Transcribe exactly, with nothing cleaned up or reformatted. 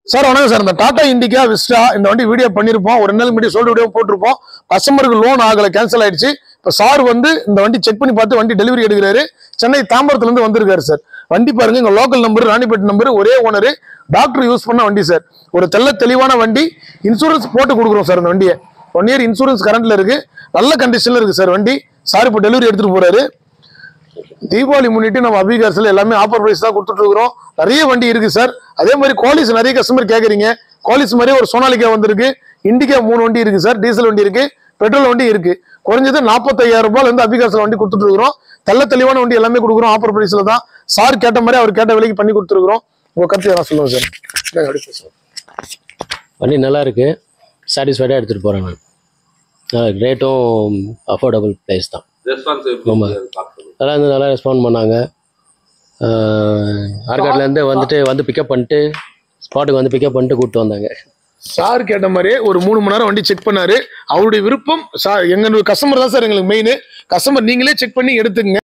Sir வணக்கம் sir. இந்த Tata Indica Vista இந்த வண்டி வீடியோ பண்ணிருப்போம், ஒரு நாள் முன்னாடி சொல்ற வீடியோ போட்டிருப்போம். கஸ்டமருக்கு லோன் ஆகல, கேன்சல் ஆயிடுச்சு. இப்ப சார் வந்து இந்த வண்டி செக் பண்ணி பார்த்து வண்டி டெலிவரி எடுக்கிறாரு. சென்னை தாம்பரத்துல இருந்து வந்திருக்காரு சார். வண்டி பாருங்க, இங்க லோக்கல் நம்பர், ராணிப்பேட் நம்பர், ஒரே ஓனர், டாக்டர் யூஸ் பண்ண வண்டி சார். ஒரு தெல்ல தெளிவான வண்டி. இன்சூரன்ஸ் போட்டு கொடுக்குறோம் சார். இந்த வண்டியை ஒன் இயர் இன்சூரன்ஸ் கரண்ட்ல இருக்கு, நல்ல கண்டிஷன்ல இருக்கு சார் வண்டி. சார் இப்போ டெலிவரி எடுத்துட்டு போறாரு. தீபாவளி முன்னிட்டு நம்ம அபிகார்ஸ்ல எல்லாமே ஆஃபர் பிரைஸ் தான் கொடுத்துட்டு இருக்கிறோம். நிறைய வண்டி இருக்கு சார். அதே மாதிரி குவாலிஸ் நிறைய கஸ்டமர் கேட்குறீங்க. குவாலிஸ் மாதிரி ஒரு சோனாலிகா வந்திருக்கு, இண்டிகா மூணு வண்டி இருக்கு சார். டீசல் வண்டி இருக்கு, பெட்ரோல் வண்டி இருக்கு. குறைஞ்சது நாற்பத்தையாயிரம் ரூபாயில இருந்து அபிகார்ஸ்ல வண்டி கொடுத்துட்டு இருக்கிறோம். தெல்ல தெளிவான வண்டி எல்லாமே கொடுக்குறோம் ஆஃபர் பிரைஸ்ல தான். சார் கேட்ட மாதிரி அவர் கேட்ட விலைக்கு பண்ணி கொடுத்துருக்கிறோம். உங்க கருத்து என்ன சொல்லுங்க சார்? வண்டி நல்லா இருக்கு, சாட்டிஸ்ஃபைடாக எடுத்துகிட்டு போகிறேன் நான். ரேட்டும் அஃபோர்டபுள் ப்ரைஸ் தான். ரொம்ப நல்லா இருந்து நல்லா ரெஸ்பாண்ட் பண்ணாங்க. ஆர்காட்லேருந்து வந்துட்டு வந்து பிக்கப் பண்ணிட்டு ஸ்பாட்டுக்கு வந்து பிக்கப் பண்ணிட்டு கூப்பிட்டு வந்தாங்க. சார் கேட்ட மாதிரியே ஒரு மூணு மணி நேரம் வண்டி செக் பண்ணாரு. அவருடைய விருப்பம் சார். எங்க கஸ்டமர் தான் சார் எங்களுக்கு மெயின். கஸ்டமர் நீங்களே செக் பண்ணி எடுத்துக்கங்க.